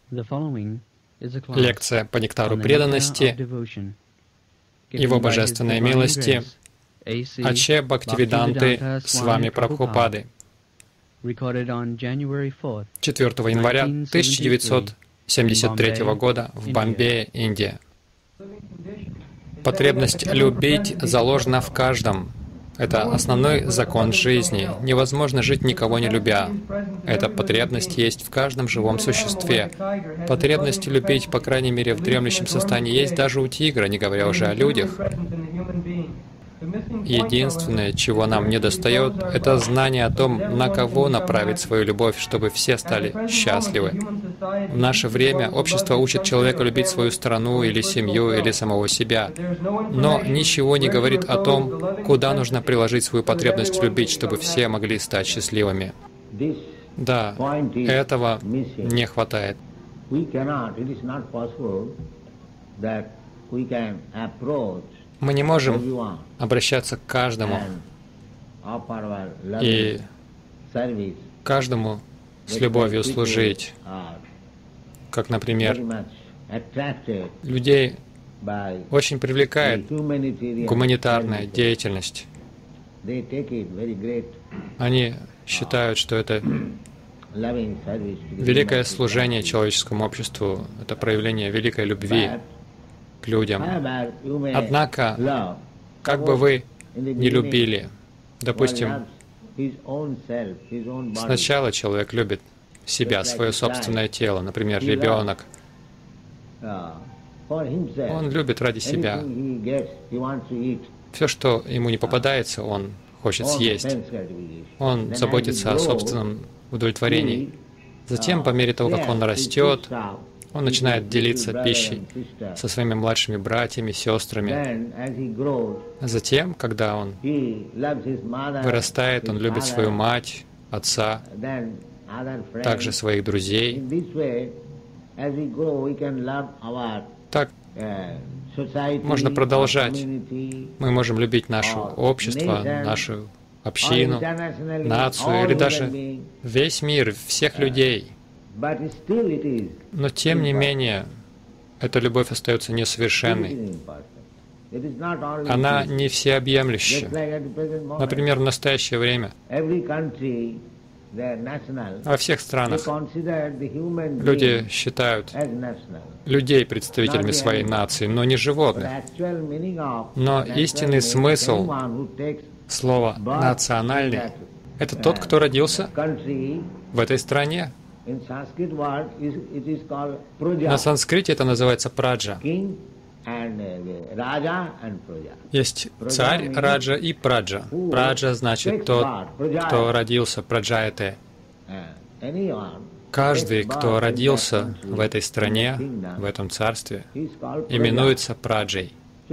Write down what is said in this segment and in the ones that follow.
Лекция по нектару преданности, Его Божественной милости, Аче Бхактивиданты Свами Прабхупады, 4 января 1973 года в Бомбее, Индия. Потребность любить заложена в каждом. Это основной закон жизни. Невозможно жить, никого не любя. Эта потребность есть в каждом живом существе. Потребность любить, по крайней мере, в дремлющем состоянии, есть даже у тигра, не говоря уже о людях. Единственное, чего нам недостает, это знание о том, на кого направить свою любовь, чтобы все стали счастливы. В наше время общество учит человека любить свою страну или семью, или самого себя, но ничего не говорит о том, куда нужно приложить свою потребность любить, чтобы все могли стать счастливыми. Да, этого не хватает. Мы не можем обращаться к каждому и каждому с любовью служить. Как, например, людей очень привлекает гуманитарная деятельность. Они считают, что это великое служение человеческому обществу, это проявление великой любви к людям. Однако, как бы вы ни любили, допустим, сначала человек любит себя, свое собственное тело, например, ребенок. Он любит ради себя. Все, что ему не попадается, он хочет съесть. Он заботится о собственном удовлетворении. Затем, по мере того, как он растет, он начинает делиться пищей со своими младшими братьями, сестрами. Затем, когда он вырастает, он любит свою мать, отца, также своих друзей. Так можно продолжать. Мы можем любить наше общество, нашу общину, нацию или даже весь мир, всех людей. Но тем не менее, эта любовь остается несовершенной. Она не всеобъемлющая. Например, в настоящее время во всех странах люди считают людей представителями своей нации, но не животных. Но истинный смысл слова «национальный» — это тот, кто родился в этой стране. На санскрите это называется праджа. Есть царь Раджа и праджа. Праджа значит тот, кто родился, праджаяте. Каждый, кто родился в этой стране, в этом царстве, именуется праджей.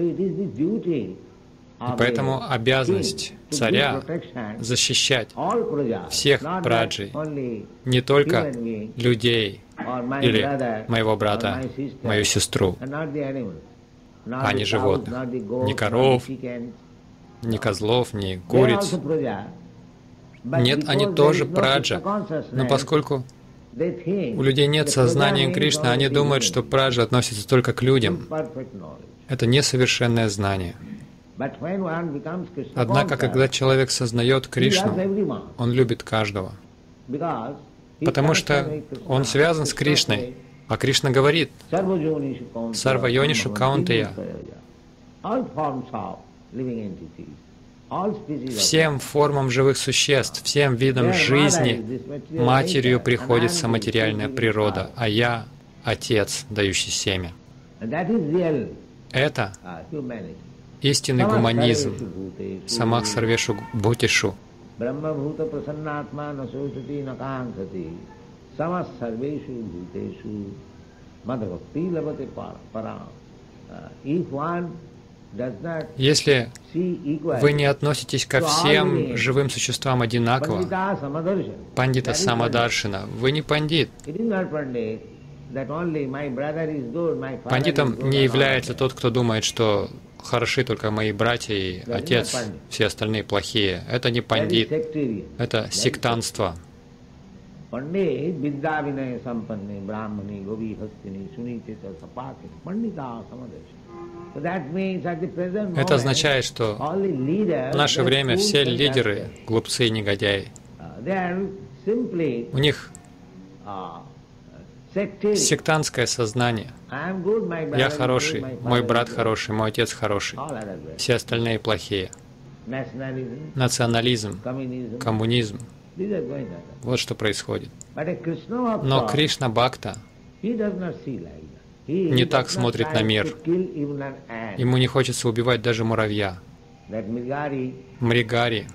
И поэтому обязанность царя защищать всех праджей, не только людей или моего брата, мою сестру, а не животных, ни коров, ни козлов, ни куриц. Нет, они тоже праджа, но поскольку у людей нет сознания Кришны, они думают, что праджа относится только к людям. Это несовершенное знание. Однако, когда человек сознает Кришну, он любит каждого, потому что он связан с Кришной. А Кришна говорит: «Сарва йонишу каунтея». Всем формам живых существ, всем видам жизни матерью приходится материальная природа, а я — Отец, дающий семя. Это истинный гуманизм. Самах сарвешу бхутишу. Если вы не относитесь ко всем живым существам одинаково, пандита самадаршина, вы не пандит. Пандитом не является тот, кто думает, что хороши только мои братья и отец, все остальные плохие. Это не пандит, это сектантство. Это означает, что в наше время все лидеры — глупцы и негодяи. У них сектантское сознание. Я хороший, мой брат хороший, мой отец хороший, все остальные плохие. Национализм, коммунизм. Вот что происходит. Но Кришна Бхакта не так смотрит на мир. Ему не хочется убивать даже муравья. Мригари,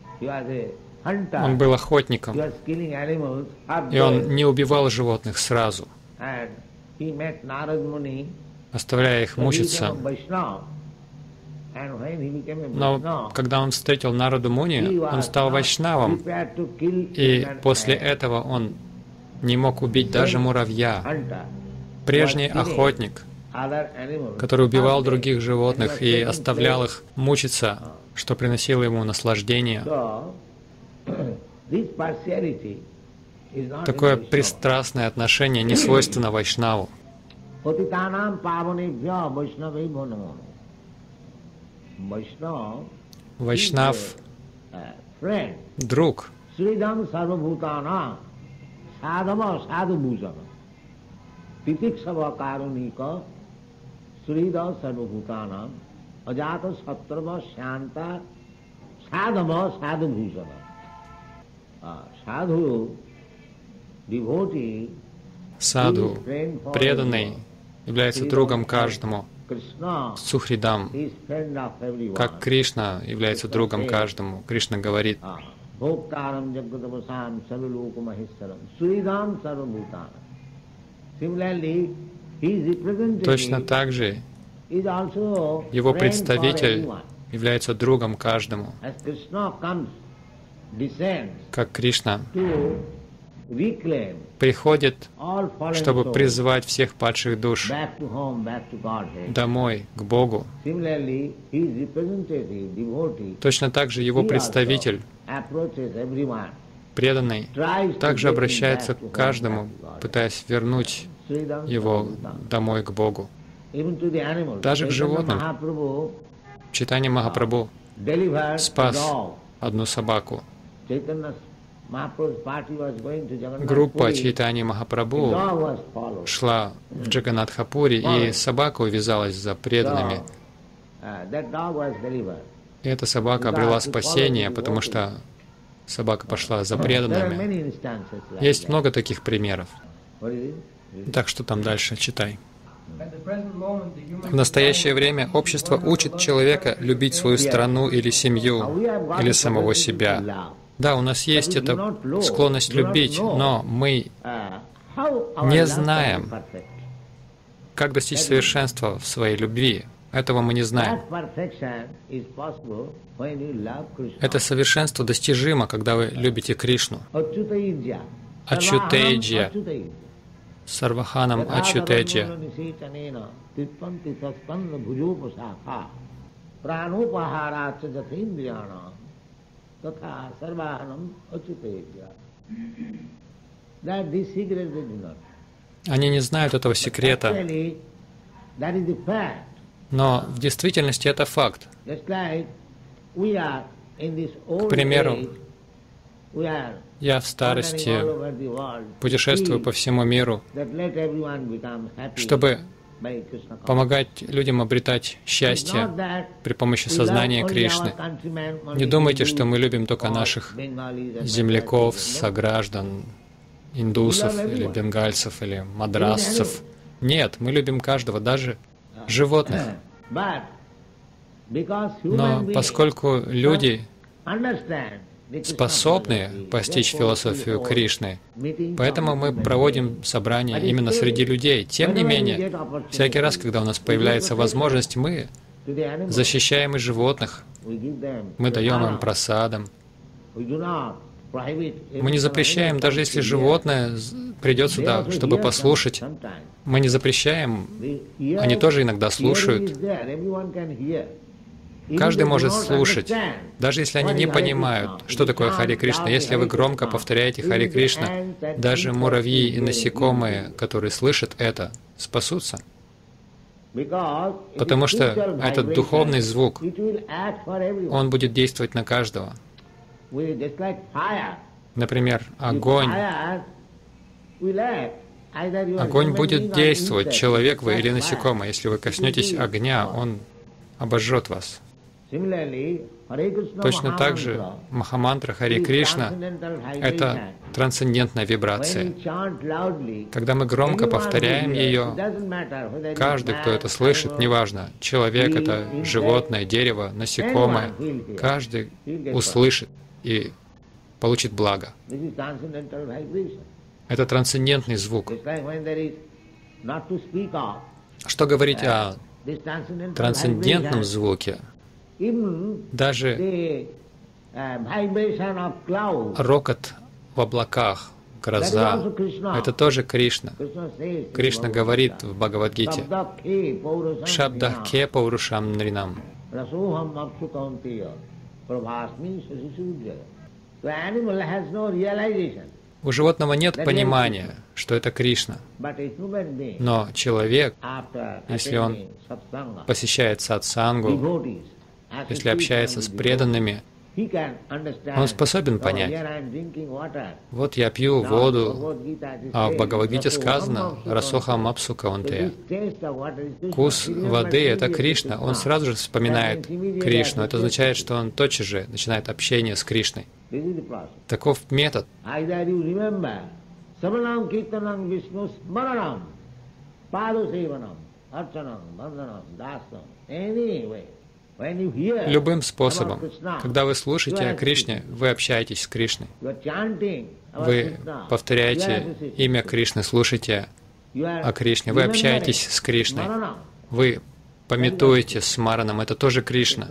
он был охотником, и он не убивал животных сразу, оставляя их мучиться. Но когда он встретил Нараду Муни, он стал вайшнавом, и после этого он не мог убить даже муравья. Прежний охотник, который убивал других животных и оставлял их мучиться, что приносило ему наслаждение. Такое пристрастное отношение не свойственно вайшнаву. Вайшнав — друг. Саду, преданный, является другом каждому. Сухридам, как Кришна является другом каждому. Кришна говорит: точно так же его представитель является другом каждому. Как Кришна приходит, чтобы призвать всех падших душ домой, к Богу. Точно так же его представитель, преданный, также обращается к каждому, пытаясь вернуть его домой, к Богу. Даже к животным. Чайтанья Махапрабху спас одну собаку. Группа Чайтаньи Махапрабху шла в Джаганнатхапури, и собака увязалась за преданными. И эта собака обрела спасение, потому что собака пошла за преданными. Есть много таких примеров. Так что там дальше? Читай. В настоящее время общество учит человека любить свою страну или семью, или самого себя. Да, у нас есть эта склонность любить, но мы не знаем, как достичь совершенства в своей любви. Этого мы не знаем. Это совершенство достижимо, когда вы любите Кришну. Ачютейджья. Сарваханам Ачютейджья. Они не знают этого секрета, но в действительности это факт. К примеру, я в старости путешествую по всему миру, чтобы помогать людям обретать счастье при помощи сознания Кришны. Не думайте, что мы любим только наших земляков, сограждан, индусов или бенгальцев или мадрасцев. Нет, мы любим каждого, даже животных. Но поскольку люди способны постичь философию Кришны, поэтому мы проводим собрания именно среди людей. Тем не менее, всякий раз, когда у нас появляется возможность, мы защищаем и животных, мы даем им прасадам. Мы не запрещаем, даже если животное придет сюда, чтобы послушать. Мы не запрещаем, они тоже иногда слушают. Каждый может слушать, даже если они не понимают, что такое Харе Кришна. Если вы громко повторяете Харе Кришна, даже муравьи и насекомые, которые слышат это, спасутся. Потому что этот духовный звук, он будет действовать на каждого. Например, огонь. Огонь будет действовать, человек вы или насекомое. Если вы коснетесь огня, он обожжет вас. Точно так же Махамантра Харе Кришна — это трансцендентная вибрация. Когда мы громко повторяем ее, каждый, кто это слышит, неважно, человек это, животное, дерево, насекомое, каждый услышит и получит благо. Это трансцендентный звук. Что говорить о трансцендентном звуке? Даже рокот в облаках, гроза — это тоже Кришна. Кришна говорит в Бхагавад-гите: «Шабдахке паурушам нринам». У животного нет понимания, что это Кришна. Но человек, если он посещает сатсангу, если общается с преданными, он способен понять. Вот я пью воду, а в Бхагавад-гите сказано «Расоха мапсу каунтея». Вкус воды — это Кришна. Он сразу же вспоминает Кришну. Это означает, что он тотчас же начинает общение с Кришной. Таков метод. Любым способом. Когда вы слушаете о Кришне, вы общаетесь с Кришной. Вы повторяете имя Кришны, слушаете о Кришне. Вы общаетесь с Кришной. Вы памятуете с Мараном. Это тоже Кришна.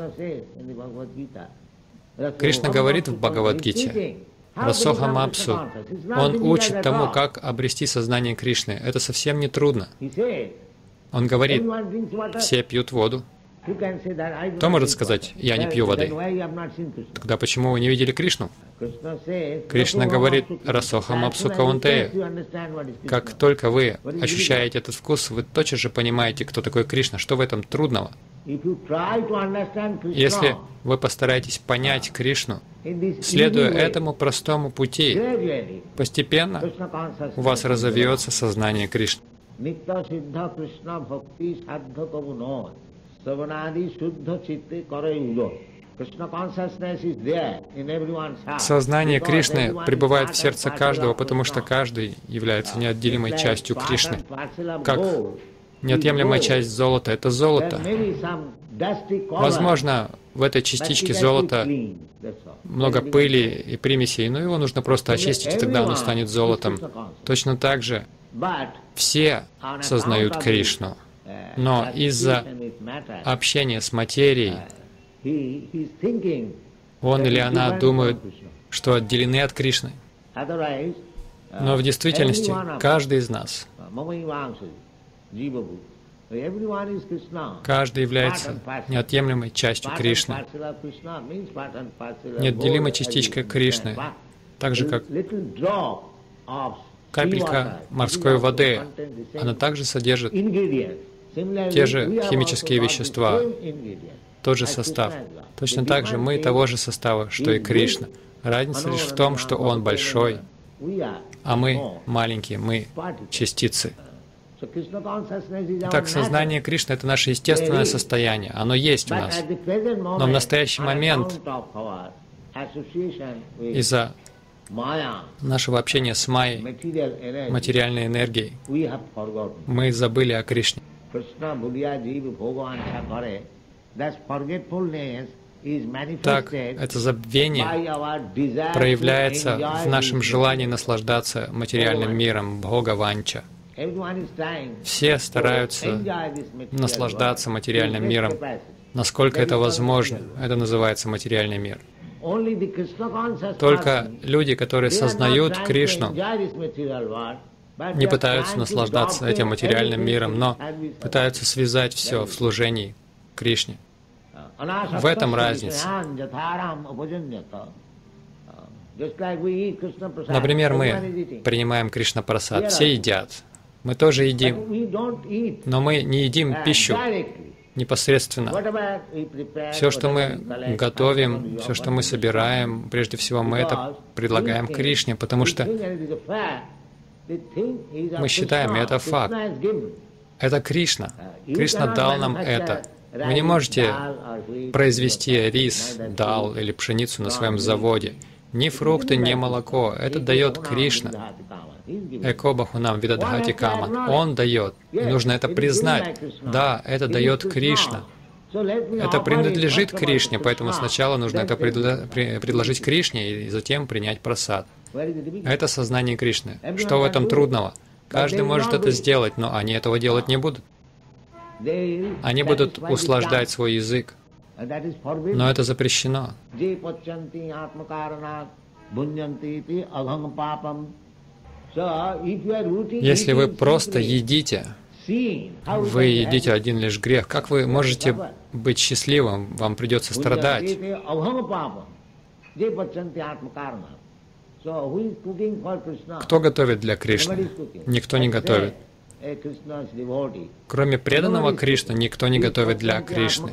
Кришна говорит в Бхагавад-гите: «Расоха мапсу». Он учит тому, как обрести сознание Кришны. Это совсем не трудно. Он говорит: все пьют воду. Кто может сказать: «Я не пью воды»? Тогда почему вы не видели Кришну? Кришна говорит: «Расоха мапсу каунтея». Как только вы ощущаете этот вкус, вы тотчас же понимаете, кто такой Кришна. Что в этом трудного? Если вы постараетесь понять Кришну, следуя этому простому пути, постепенно у вас разовьется сознание Кришны. Сознание Кришны пребывает в сердце каждого, потому что каждый является неотделимой частью Кришны. Как неотъемлемая часть золота — это золото. Возможно, в этой частичке золота много пыли и примесей, но его нужно просто очистить, и тогда оно станет золотом. Точно так же все сознают Кришну, но из-за общения с материей он или она думают, что отделены от Кришны. Но в действительности каждый из нас, каждый является неотъемлемой частью Кришны, неотделимой частичкой Кришны, так же как капелька морской воды, она также содержит те же химические вещества, тот же состав. Точно так же мы того же состава, что и Кришна. Разница лишь в том, что Он большой, а мы маленькие, мы частицы. Так, сознание Кришны — это наше естественное состояние, оно есть у нас. Но в настоящий момент из-за нашего общения с Майей, материальной энергией, мы забыли о Кришне. Так, это забвение проявляется в нашем желании наслаждаться материальным миром, бхога-ванча. Все стараются наслаждаться материальным миром, насколько это возможно. Это называется материальный мир. Только люди, которые сознают Кришну, не пытаются наслаждаться этим материальным миром, но пытаются связать все в служении Кришне. В этом разница. Например, мы принимаем Кришна-прасад, все едят. Мы тоже едим, но мы не едим пищу непосредственно. Все, что мы готовим, все, что мы собираем, прежде всего мы это предлагаем Кришне, потому что мы считаем, это факт. Это Кришна. Кришна дал нам это. Вы не можете произвести рис, дал или пшеницу на своем заводе. Ни фрукты, ни молоко. Это дает Кришна. Эко Бахунам Видадхати Каман. Он дает. И нужно это признать. Да, это дает Кришна. Это принадлежит Кришне, поэтому сначала нужно это предложить Кришне и затем принять прасад. Это сознание Кришны. Что в этом трудного? Каждый может это сделать, но они этого делать не будут. Они будут услаждать свой язык. Но это запрещено. Если вы просто едите, вы едите один лишь грех. Как вы можете быть счастливым? Вам придется страдать. Кто готовит для Кришны? Никто не готовит. Кроме преданного Кришны, никто не готовит для Кришны.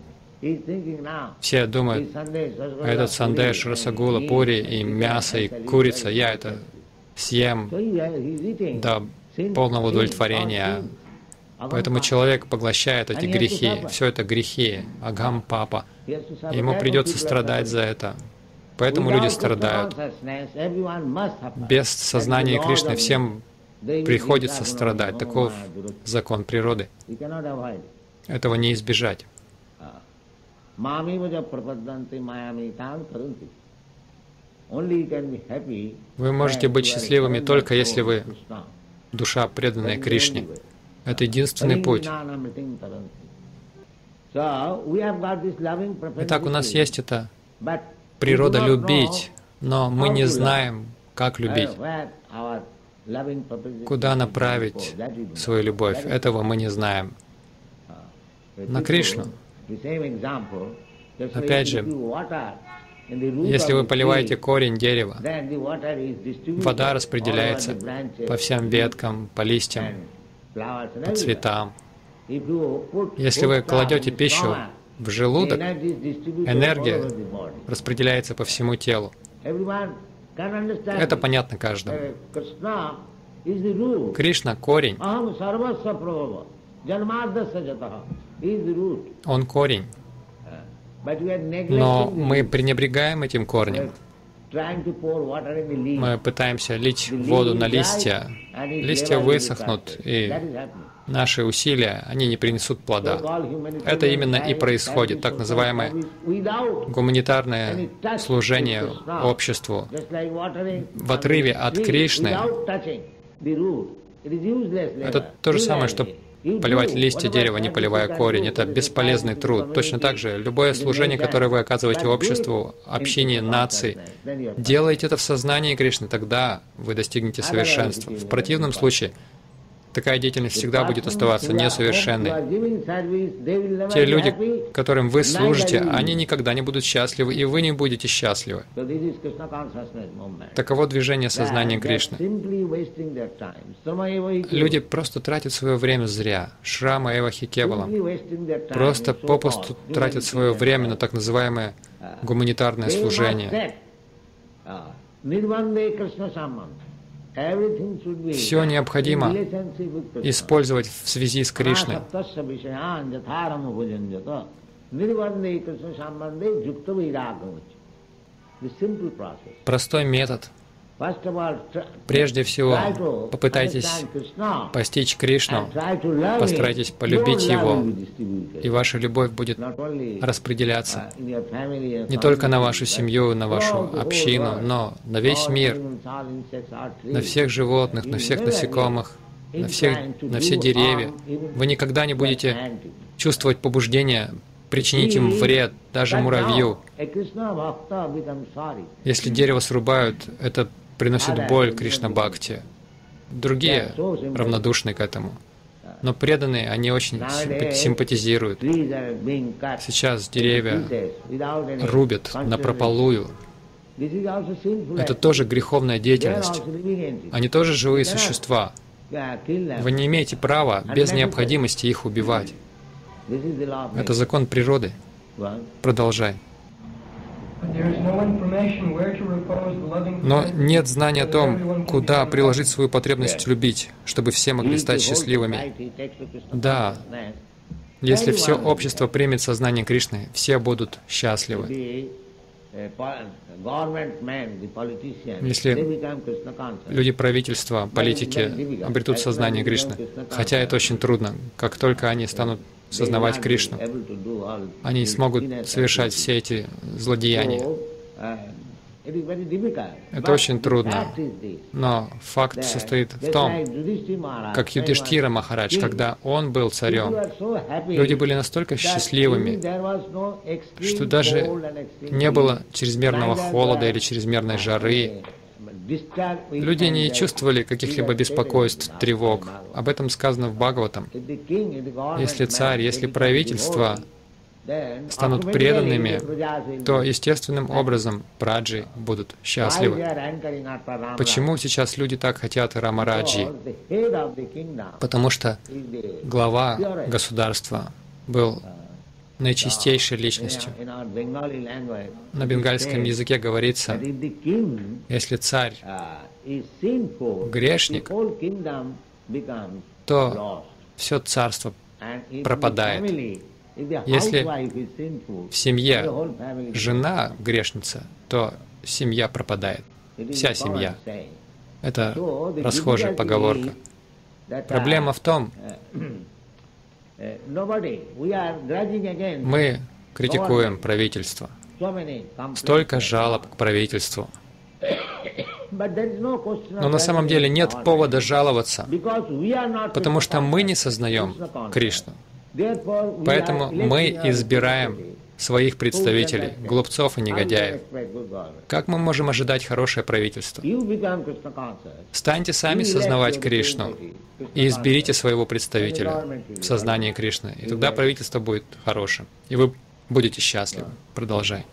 Все думают, этот сандеш, расагула, пури, и мясо, и курица, я это съем до полного удовлетворения. Поэтому человек поглощает эти грехи. Все это грехи, агам папа. Ему придется страдать за это. Поэтому люди страдают. Без сознания Кришны всем приходится страдать. Таков закон природы. Этого не избежать. Вы можете быть счастливыми только если вы душа, преданная Кришне. Это единственный путь. Итак, у нас есть эта природа любить, но мы не знаем, как любить, куда направить свою любовь. Этого мы не знаем. На Кришну. Опять же, если вы поливаете корень дерева, вода распределяется по всем веткам, по листьям, по цветам. Если вы кладете пищу в желудок, энергия распределяется по всему телу. Это понятно каждому. Кришна — корень. Он корень. Но мы пренебрегаем этим корнем. Мы пытаемся лить воду на листья. Листья высохнут, и наши усилия, они не принесут плода. Это именно и происходит, так называемое гуманитарное служение обществу. В отрыве от Кришны это то же самое, что поливать листья дерева, не поливая корень. Это бесполезный труд. Точно так же, любое служение, которое вы оказываете обществу, общине, нации, делайте это в сознании Кришны, тогда вы достигнете совершенства. В противном случае, такая деятельность всегда будет оставаться несовершенной. Те люди, которым вы служите, они никогда не будут счастливы, и вы не будете счастливы. Таково движение сознания Кришны. Люди просто тратят свое время зря. Шрама эва хикевалам. Просто попусту тратят свое время на так называемое гуманитарное служение. Все необходимо использовать в связи с Кришной. Простой метод. Прежде всего, попытайтесь постичь Кришну, постарайтесь полюбить Его, и ваша любовь будет распределяться не только на вашу семью, на вашу общину, но на весь мир, на всех животных, на всех насекомых, на все деревья. Вы никогда не будете чувствовать побуждение причинить им вред, даже муравью. Если дерево срубают, это приносит боль Кришна-бхакти. Другие равнодушны к этому. Но преданные, они очень симпатизируют. Сейчас деревья рубят напропалую. Это тоже греховная деятельность. Они тоже живые существа. Вы не имеете права без необходимости их убивать. Это закон природы. Продолжай. Но нет знания о том, куда приложить свою потребность любить, чтобы все могли стать счастливыми. Да, если все общество примет сознание Кришны, все будут счастливы. Если люди правительства, политики обретут сознание Кришны, хотя это очень трудно, как только они станут сознавать Кришну, они смогут совершать все эти злодеяния. Это очень трудно. Но факт состоит в том, как Юдиштхира Махарадж, когда он был царем, люди были настолько счастливыми, что даже не было чрезмерного холода или чрезмерной жары. Люди не чувствовали каких-либо беспокойств, тревог. Об этом сказано в Бхагаватам. Если царь, если правительство станут преданными, то естественным образом праджи будут счастливы. Почему сейчас люди так хотят Рамараджи? Потому что глава государства был наичистейшей личностью. На бенгальском языке говорится, если царь грешник, то все царство пропадает. Если в семье жена грешница, то семья пропадает. Вся семья. Это расхожая поговорка. Проблема в том, мы критикуем правительство. Столько жалоб к правительству. Но на самом деле нет повода жаловаться, потому что мы не сознаем Кришну. Поэтому мы избираем своих представителей, глупцов и негодяев. Как мы можем ожидать хорошее правительство? Станьте сами сознавать Кришну и изберите своего представителя в сознании Кришны, и тогда правительство будет хорошим, и вы будете счастливы. Продолжай.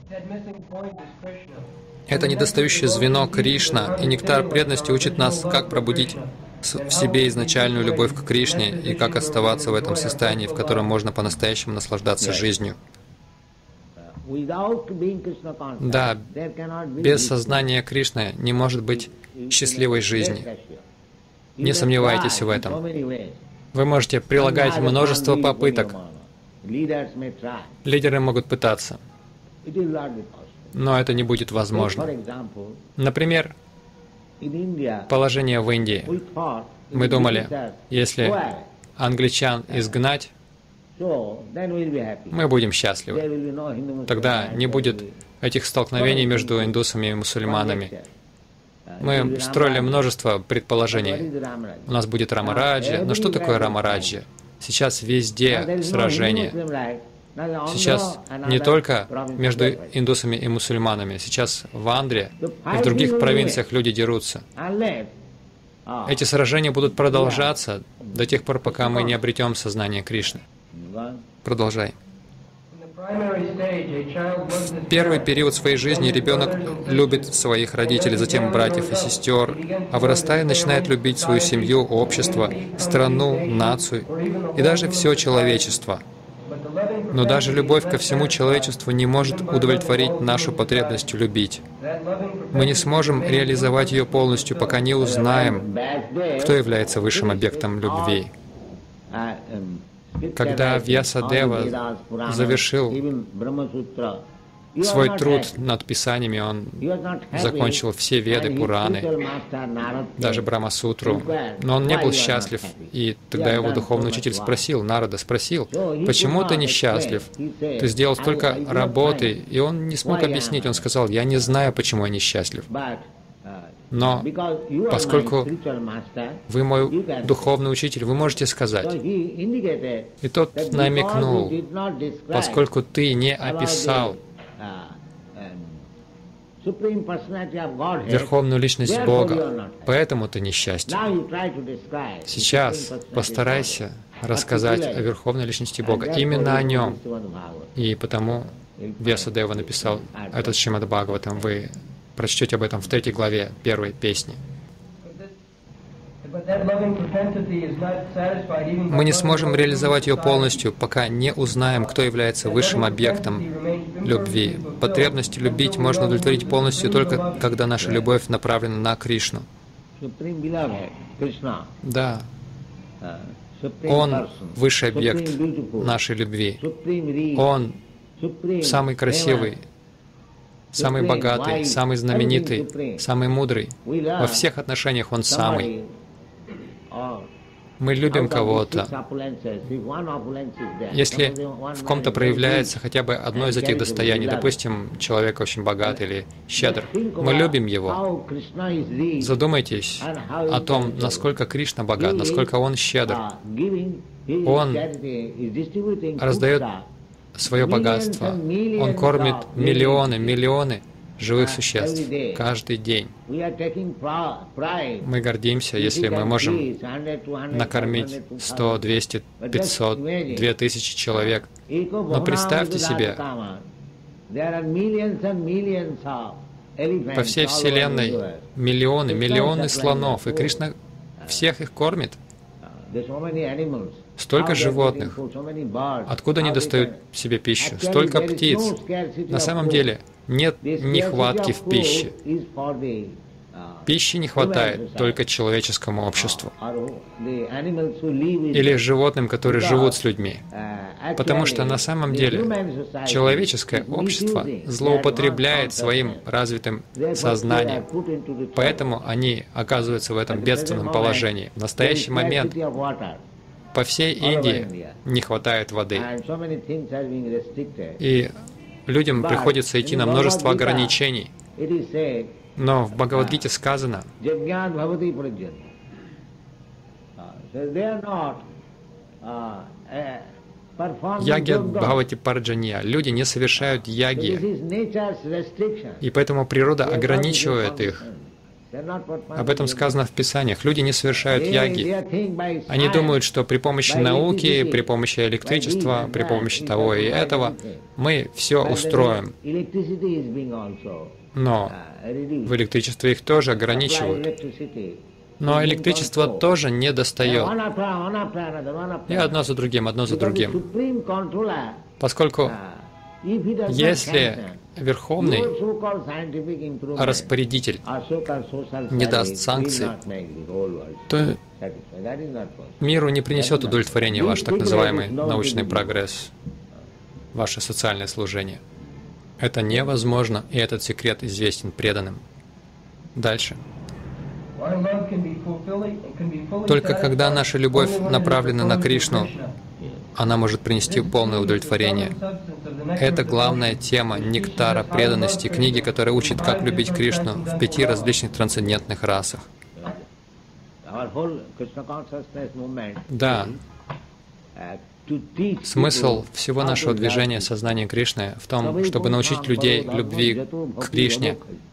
Это недостающее звено Кришна, и нектар преданности учит нас, как пробудить в себе изначальную любовь к Кришне и как оставаться в этом состоянии, в котором можно по-настоящему наслаждаться жизнью. Да, без сознания Кришны не может быть счастливой жизни. Не сомневайтесь в этом. Вы можете прилагать множество попыток. Лидеры могут пытаться, но это не будет возможно. Например, положение в Индии. Мы думали, если англичан изгнать, мы будем счастливы. Тогда не будет этих столкновений между индусами и мусульманами. Мы строили множество предположений. У нас будет Рамараджа. Но что такое Рамараджа? Сейчас везде сражения. Сейчас не только между индусами и мусульманами. Сейчас в Андре и в других провинциях люди дерутся. Эти сражения будут продолжаться до тех пор, пока мы не обретем сознание Кришны. Продолжай. В первый период своей жизни ребенок любит своих родителей, затем братьев и сестер, а вырастая начинает любить свою семью, общество, страну, нацию и даже все человечество. Но даже любовь ко всему человечеству не может удовлетворить нашу потребность любить. Мы не сможем реализовать ее полностью, пока не узнаем, кто является высшим объектом любви. Когда Вьясадева завершил свой труд над писаниями, он закончил все Веды, Пураны, даже Брахма-сутру, но он не был счастлив, и тогда его духовный учитель спросил, Нарада спросил, почему ты несчастлив? Ты сделал столько работы, и он не смог объяснить, он сказал, я не знаю, почему я несчастлив. Но поскольку вы мой духовный учитель, вы можете сказать. И тот намекнул, поскольку ты не описал Верховную Личность Бога. Поэтому ты несчастен. Сейчас постарайся рассказать о Верховной Личности Бога, именно о Нем. И потому Вьясадева написал этот Шримад Бхагаватам. Вы прочтете об этом в 3 главе 1 песни. Мы не сможем реализовать ее полностью, пока не узнаем, кто является высшим объектом любви. Потребность любить можно удовлетворить полностью только, когда наша любовь направлена на Кришну. Да, Он высший объект нашей любви. Он самый красивый, самый богатый, самый знаменитый, самый мудрый. Во всех отношениях Он самый. Мы любим кого-то. Если в ком-то проявляется хотя бы одно из этих достояний, допустим, человек очень богат или щедр, мы любим его. Задумайтесь о том, насколько Кришна богат, насколько Он щедр. Он раздает свое богатство. Он кормит миллионы живых существ каждый день. Мы гордимся, если мы можем накормить 100, 200, 500, 2000 человек. Но представьте себе, по всей Вселенной миллионы слонов, и Кришна всех их кормит. Столько животных. Откуда они достают себе пищу? Столько птиц. На самом деле нет нехватки в пище. Пищи не хватает только человеческому обществу или животным, которые живут с людьми. Потому что на самом деле человеческое общество злоупотребляет своим развитым сознанием. Поэтому они оказываются в этом бедственном положении. В настоящий момент по всей Индии не хватает воды. И людям приходится идти на множество ограничений. Но в Бхагавад-гите сказано, Ягья Бхавати Парджанья. Люди не совершают яги. И поэтому природа ограничивает их. Об этом сказано в Писаниях. Люди не совершают яги. Они думают, что при помощи науки, при помощи электричества, при помощи того и этого мы все устроим. Но в электричестве их тоже ограничивают. Но электричество тоже не достает. И одно за другим. Поскольку если Верховный распорядитель не даст санкций, то миру не принесет удовлетворения ваш так называемый научный прогресс, ваше социальное служение. Это невозможно, и этот секрет известен преданным. Дальше. Только когда наша любовь направлена на Кришну, она может принести полное удовлетворение. Это главная тема нектара преданности, книги, которая учит, как любить Кришну в 5 различных трансцендентных расах. Да. Смысл всего нашего движения сознания Кришны в том, чтобы научить людей любви к Кришне.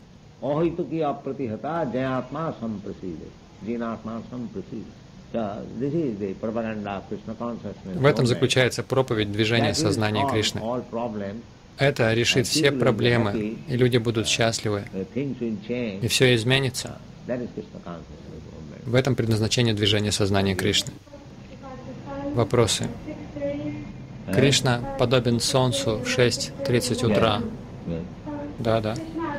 В этом заключается проповедь движения сознания Кришны. Это решит все проблемы, и люди будут счастливы, и все изменится. В этом предназначение движения сознания Кришны. Вопросы? Кришна подобен солнцу в 6:30 утра. Да.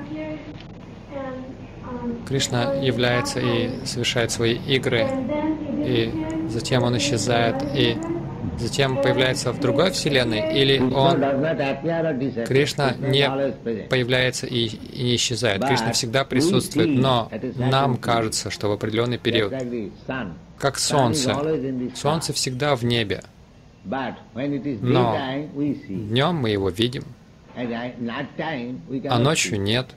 Кришна является и совершает свои игры, и затем Он исчезает, и затем появляется в другой вселенной, или Кришна не появляется и не исчезает. Кришна всегда присутствует, но нам кажется, что в определенный период, как солнце. Солнце всегда в небе, но днем мы его видим, а ночью нет.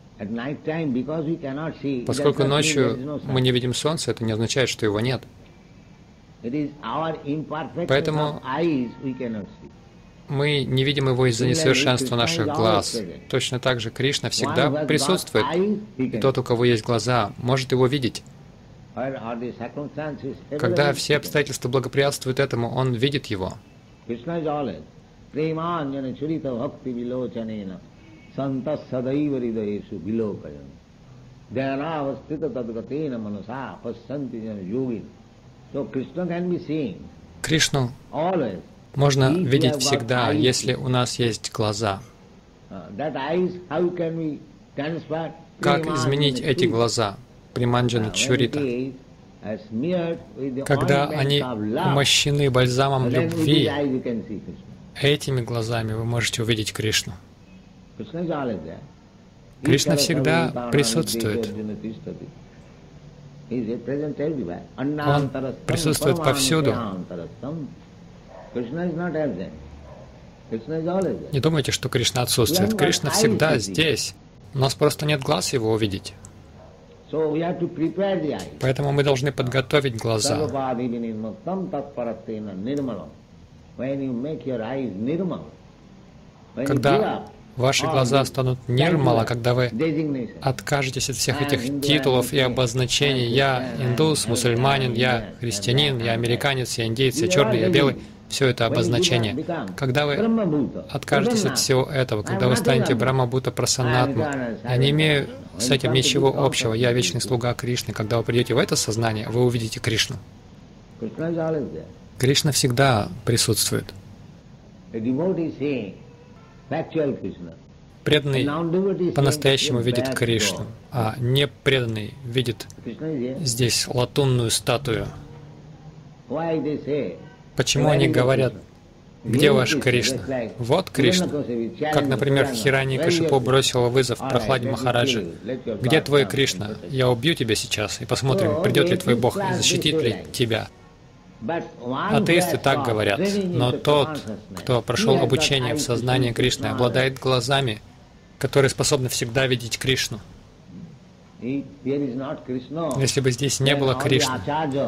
Поскольку ночью мы не видим солнца, это не означает, что его нет. Поэтому мы не видим его из-за несовершенства наших глаз. Точно так же Кришна всегда присутствует. И тот, у кого есть глаза, может его видеть. Когда все обстоятельства благоприятствуют этому, он видит его. Кришну можно видеть всегда, если у нас есть глаза. Как изменить эти глаза? Приманджана Чурита. Когда они умощены бальзамом любви, этими глазами вы можете увидеть Кришну. Кришна всегда присутствует. Он присутствует повсюду. Не думайте, что Кришна отсутствует. Кришна всегда здесь. У нас просто нет глаз его увидеть. Поэтому мы должны подготовить глаза. Когда ваши глаза станут нирмала, когда вы откажетесь от всех этих титулов и обозначений «я индус, мусульманин, я христианин, я американец, я индеец, я черный, я белый», все это обозначение. Когда вы откажетесь от всего этого, когда вы станете Брахма-Бхута Прасаннатма, я не имею с этим ничего общего, я вечный слуга Кришны. Когда вы придете в это сознание, вы увидите Кришну. Кришна всегда присутствует. Преданный по-настоящему видит Кришну, а непреданный видит здесь латунную статую. Почему они говорят, где ваш Кришна? Вот Кришна. Как, например, Хираньякашипу бросила вызов Прохладе Махараджи. Где твой Кришна? Я убью тебя сейчас, и посмотрим, придет ли твой Бог и защитит ли тебя. Атеисты так говорят, но тот, кто прошел обучение в сознании Кришны, обладает глазами, которые способны всегда видеть Кришну. Если бы здесь не было Кришны,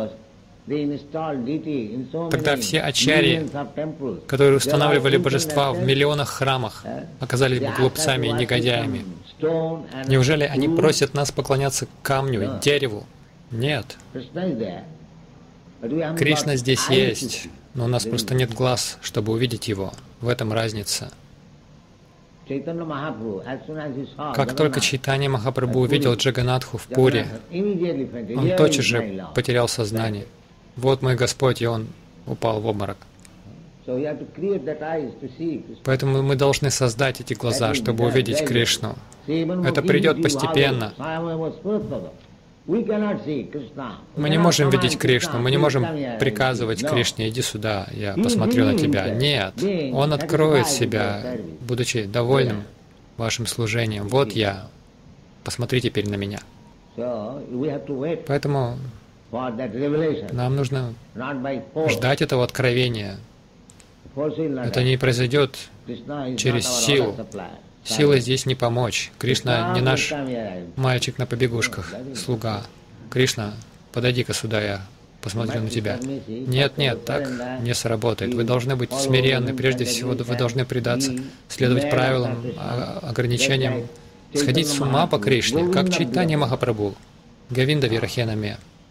тогда все ачарьи, которые устанавливали божества в миллионах храмах, оказались бы глупцами и негодяями. Неужели они просят нас поклоняться камню, дереву? Нет. Кришна здесь есть, но у нас просто нет глаз, чтобы увидеть его. В этом разница. Как только Чайтанья Махапрабху увидел Джаганнатху в Пури, он тотчас же потерял сознание. Вот мой Господь, и он упал в обморок. Поэтому мы должны создать эти глаза, чтобы увидеть Кришну. Это придет постепенно. Мы не можем видеть Кришну, мы не можем приказывать Кришне: иди сюда, я посмотрю на тебя. Нет, Он откроет себя, будучи довольным вашим служением. Вот я, посмотри теперь на меня. Поэтому нам нужно ждать этого откровения. Это не произойдет через силу. Силой здесь не помочь. Кришна не наш мальчик на побегушках, слуга. Кришна, подойди-ка сюда, я посмотрю на тебя. Нет, нет, так не сработает. Вы должны быть смиренны. Прежде всего, вы должны предаться, следовать правилам, ограничениям, сходить с ума по Кришне, как Чайтанья Махапрабху, Говинда Вирахенаме.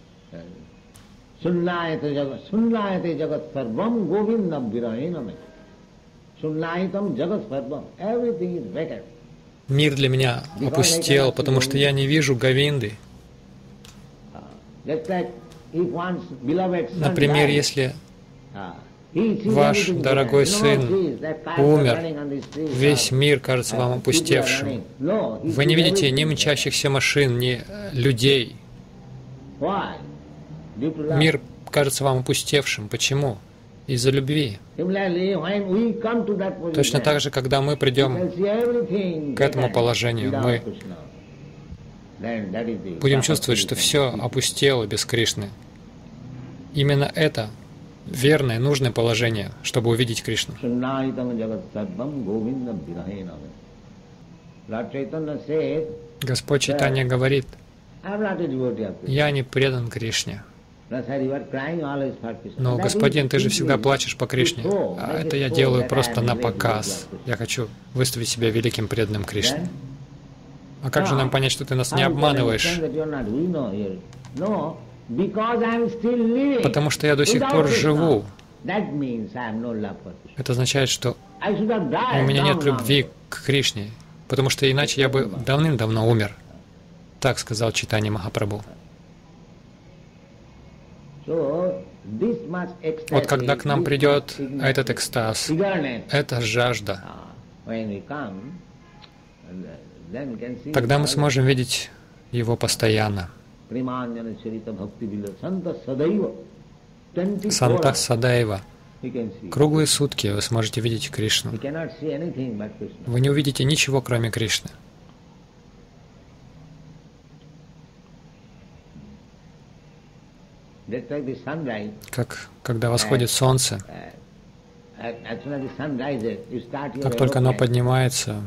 Мир для меня опустел, потому что я не вижу Говинды. Например, если ваш дорогой сын умер, весь мир кажется вам опустевшим. Вы не видите ни мчащихся машин, ни людей. Мир кажется вам опустевшим. Почему? Из-за любви. Точно так же, когда мы придем к этому положению, мы будем чувствовать, что все опустело без Кришны. Именно это верное, нужное положение, чтобы увидеть Кришну. Господь Чайтанья говорит: «Я не предан Кришне. Но, господин, ты же всегда плачешь по Кришне. А это я делаю просто на показ. Я хочу выставить себя великим преданным Кришне. А как же нам понять, что ты нас не обманываешь? Потому что я до сих пор живу. Это означает, что у меня нет любви к Кришне, потому что иначе я бы давным-давно умер. Так сказал Чайтанья Махапрабху. Вот когда к нам придет этот экстаз, эта жажда, тогда мы сможем видеть его постоянно. Санта Садаева. Круглые сутки вы сможете видеть Кришну. Вы не увидите ничего, кроме Кришны. Как когда восходит солнце, как только оно поднимается,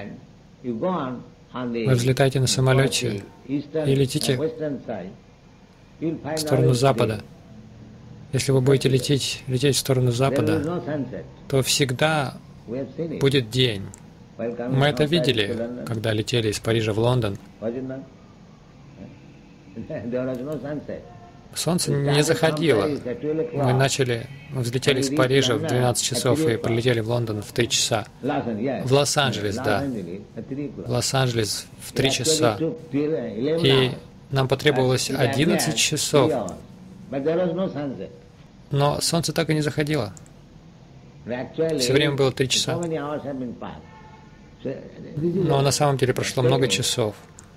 вы взлетаете на самолете и летите в сторону запада. Если вы будете лететь в сторону запада, то всегда будет день. Мы это видели, когда летели из Парижа в Лондон. Солнце не заходило. Мы взлетели из Парижа в 12 часов и прилетели в Лондон в 3 часа. В Лос-Анджелес, да. В Лос-Анджелес в 3 часа. И нам потребовалось 11 часов. Но солнце так и не заходило. Все время было 3 часа. Но на самом деле прошло много часов.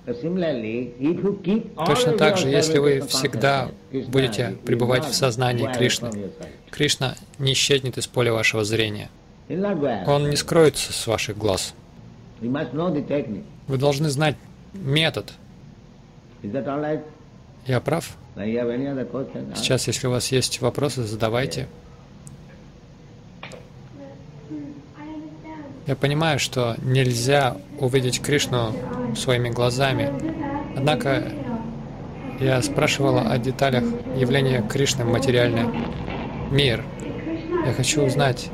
Точно так же, если вы всегда будете пребывать в сознании Кришны, Кришна не исчезнет из поля вашего зрения. Он не скроется с ваших глаз. Вы должны знать метод. Я прав? Сейчас, если у вас есть вопросы, задавайте. Я понимаю, что нельзя увидеть Кришну своими глазами. Однако я спрашивала о деталях явления Кришны в материальный мир. Я хочу узнать,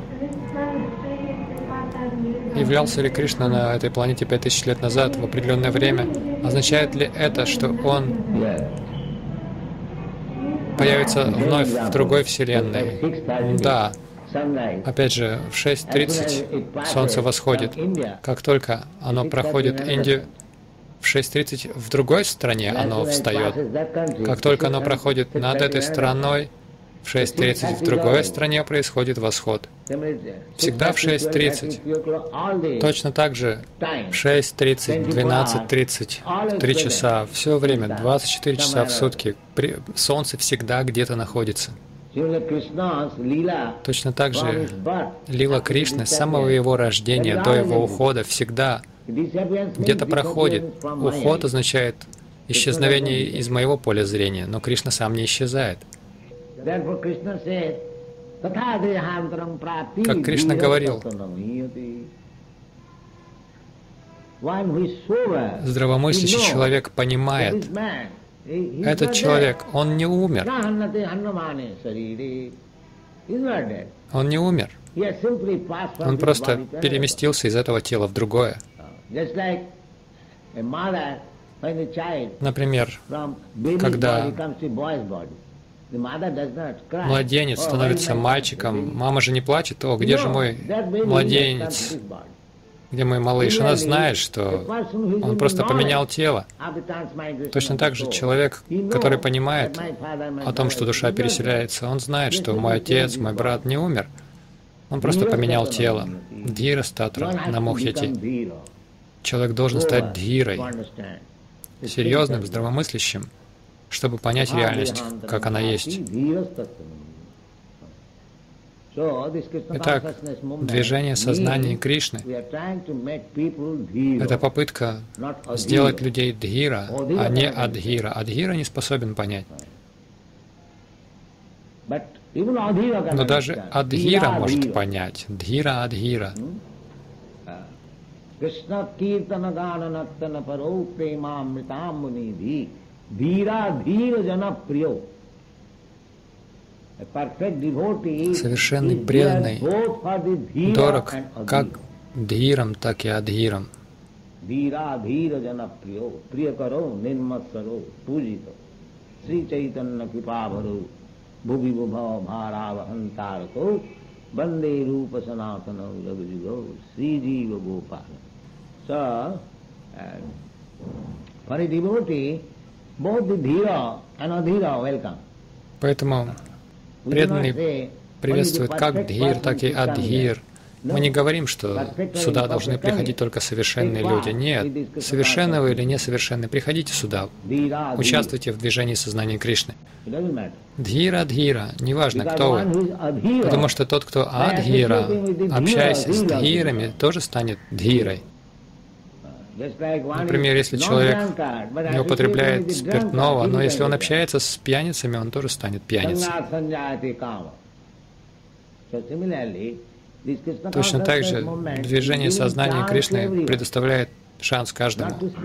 являлся ли Кришна на этой планете 5000 лет назад в определенное время. Означает ли это, что он появится вновь в другой вселенной? Да. Опять же, в 6:30 солнце восходит. Как только оно проходит Индию, в 6:30 в другой стране оно встает. Как только оно проходит над этой страной, в 6:30 в другой стране происходит восход. Всегда в 6:30. Точно так же в 6:30, 12:30, 3 часа, все время, 24 часа в сутки. Солнце всегда где-то находится. Точно так же лила Кришны с самого его рождения до его ухода всегда где-то проходит. Уход означает исчезновение из моего поля зрения, но Кришна сам не исчезает. Как Кришна говорил, здравомыслящий человек понимает, этот человек, он не умер. Он не умер. Он просто переместился из этого тела в другое. Например, когда младенец становится мальчиком, мама же не плачет: «О, где же мой младенец? Где мой малыш?» Она знает, что он просто поменял тело. Точно так же человек, который понимает о том, что душа переселяется, он знает, что мой отец, мой брат не умер. Он просто поменял тело. Дхира статра намохьяти. Человек должен стать дхирой, серьезным, здравомыслящим, чтобы понять реальность, как она есть. Итак, движение сознания Кришны — это попытка сделать людей дхира, а не адхира. Адхира не способен понять. Но даже адхира может понять. Дхира, адхира. Совершенный преданный дорог как дхирам, так и адхирам. Sri Chaitanya Kripavaru Bhuvi Bhava Bharava Antarako Bande Rupa Sanatana Raghujigo Sri Jiva Gopala. So, for a devotee, both the dhira and adhira welcome. Поэтому преданный приветствует как дхир, так и адхир. Мы не говорим, что сюда должны приходить только совершенные люди. Нет, совершенные вы или несовершенные, приходите сюда, участвуйте в движении сознания Кришны. Дхира, адхира, неважно, кто вы, потому что тот, кто адхира, общаясь с дхирами, тоже станет дхирой. Например, если человек не употребляет спиртного, но если он общается с пьяницами, он тоже станет пьяницей. Точно так же движение сознания Кришны предоставляет шанс каждому.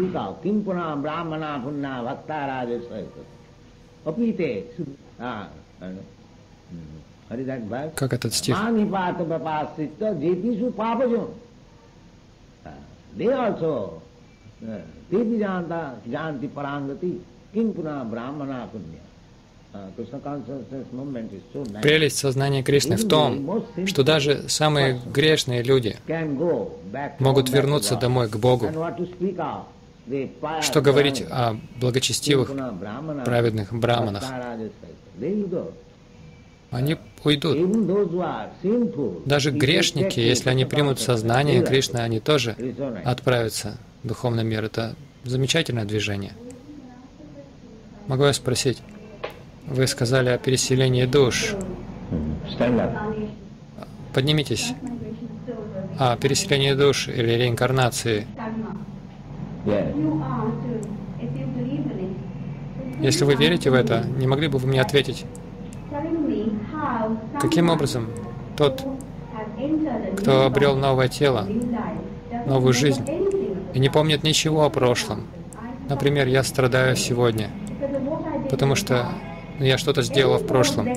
Как этот стих? Прелесть сознания Кришны в том, что даже самые грешные люди могут вернуться домой к Богу. Что говорить о благочестивых, праведных браманах? Они уйдут. Даже грешники, если они примут сознание Кришны, они тоже отправятся в духовный мир. Это замечательное движение. Могу я спросить? Вы сказали о переселении душ. Поднимитесь. О переселении душ или реинкарнации. Если вы верите в это, не могли бы вы мне ответить, каким образом тот, кто обрел новое тело, новую жизнь, и не помнит ничего о прошлом. Например, я страдаю сегодня, потому что я что-то сделала в прошлом.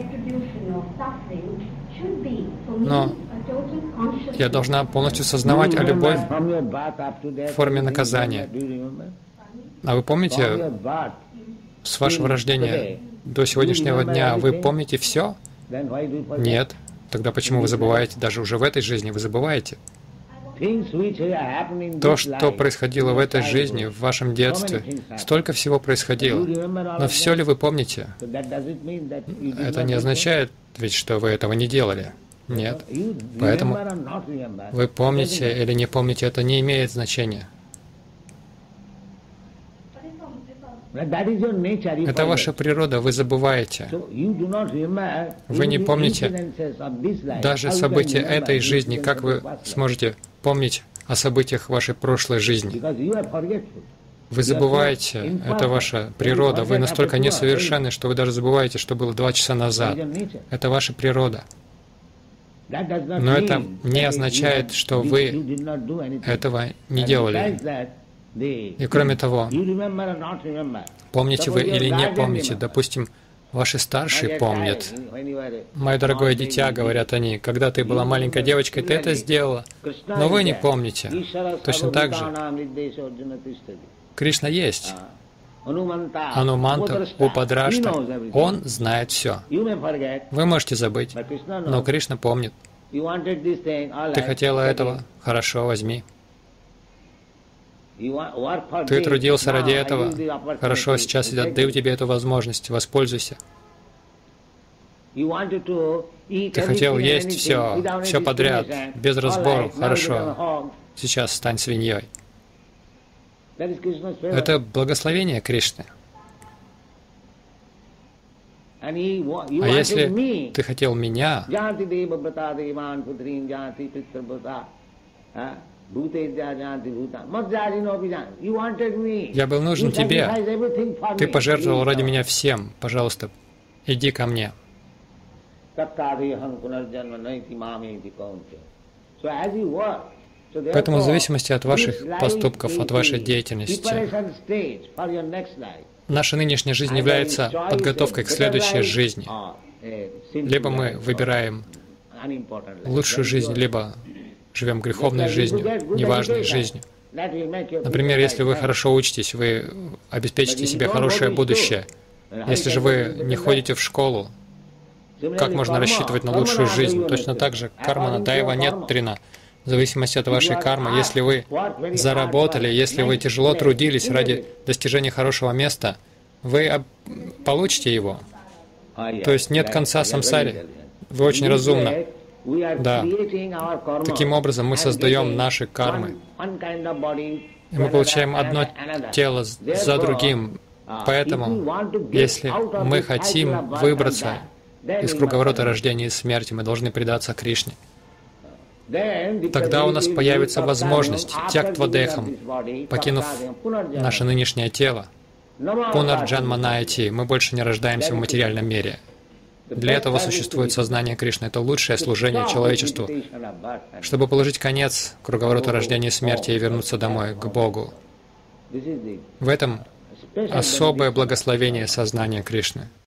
Но я должна полностью сознавать о любовь в форме наказания. А вы помните, с вашего рождения до сегодняшнего дня вы помните все? Нет. Тогда почему вы забываете? Даже уже в этой жизни вы забываете. То, что происходило в этой жизни, в вашем детстве, столько всего происходило. Но все ли вы помните? Это не означает ведь, что вы этого не делали. Нет. Поэтому вы помните или не помните, это не имеет значения. Это ваша природа, вы забываете. Вы не помните даже события этой жизни. Как вы сможете помнить о событиях вашей прошлой жизни? Вы забываете, это ваша природа. Вы настолько несовершенны, что вы даже забываете, что было 2 часа назад. Это ваша природа. Но это не означает, что вы этого не делали. И кроме того, помните вы или не помните, допустим, ваши старшие помнят. «Мое дорогое дитя», говорят они, «когда ты была маленькой девочкой, ты это сделала, но вы не помните». Точно так же Кришна есть. Ануманта Упадрашта, он знает все. Вы можете забыть, но Кришна помнит. Ты хотела этого? Хорошо, возьми. Ты трудился ради этого? Хорошо, сейчас я даю тебе эту возможность, воспользуйся. Ты хотел есть все подряд, без разбору. Хорошо, сейчас стань свиньей. Это благословение Кришны. А если ты хотел меня, я был нужен тебе. Ты пожертвовал ради меня всем. Пожалуйста, иди ко мне. Поэтому в зависимости от ваших поступков, от вашей деятельности, наша нынешняя жизнь является подготовкой к следующей жизни. Либо мы выбираем лучшую жизнь, либо живем греховной жизнью, неважной жизнью. Например, если вы хорошо учитесь, вы обеспечите себе хорошее будущее. Если же вы не ходите в школу, как можно рассчитывать на лучшую жизнь? Точно так же кармана дайва нет трина. В зависимости от вашей кармы, если вы заработали, если вы тяжело трудились ради достижения хорошего места, вы получите его. То есть нет конца самсаре. Вы очень разумны. Да. Таким образом мы создаем наши кармы. И мы получаем одно тело за другим. Поэтому, если мы хотим выбраться из круговорота рождения и смерти, мы должны предаться Кришне. Тогда у нас появится возможность, тяктвадехам, покинув наше нынешнее тело, пунарджанма найти, мы больше не рождаемся в материальном мире. Для этого существует сознание Кришны. Это лучшее служение человечеству, чтобы положить конец круговороту рождения и смерти и вернуться домой, к Богу. В этом особое благословение сознания Кришны.